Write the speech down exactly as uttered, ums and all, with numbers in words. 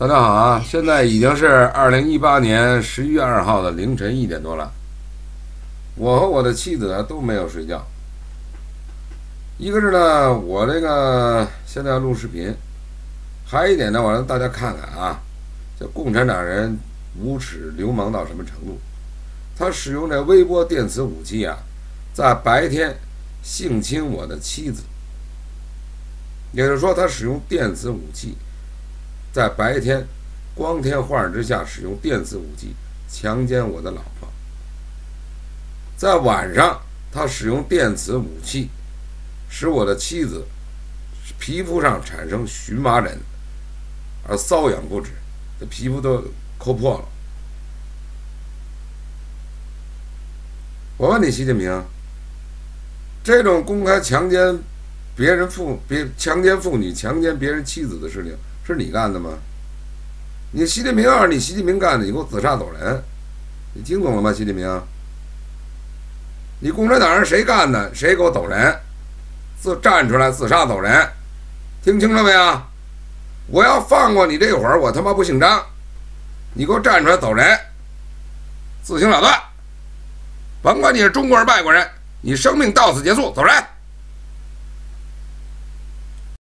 大家好啊！现在已经是二零一八年十一月二号的凌晨一点多了。我和我的妻子呢都没有睡觉。一个是呢，我这个现在要录视频，还有一点呢，我让大家看看啊，这共产党人无耻流氓到什么程度？他使用这微波电磁武器啊，在白天性侵我的妻子，也就是说，他使用电磁武器。在白天光天化日之下使用电磁武器强奸我的老婆，在晚上他使用电磁武器使我的妻子皮肤上产生荨麻疹而瘙痒不止，这皮肤都抠破了。我问你，习近平，这种公开强奸别人妇别强奸妇女强奸别人妻子的事情是你干的吗？你习近平要是你习近平干的，你给我自杀走人！你听懂了吗？习近平，你共产党人谁干的，谁给我走人，自站出来自杀走人！听清楚没有？我要放过你这会儿，我他妈不姓张！你给我站出来走人，自行了断！甭管你是中国人外国人，你生命到此结束，走人！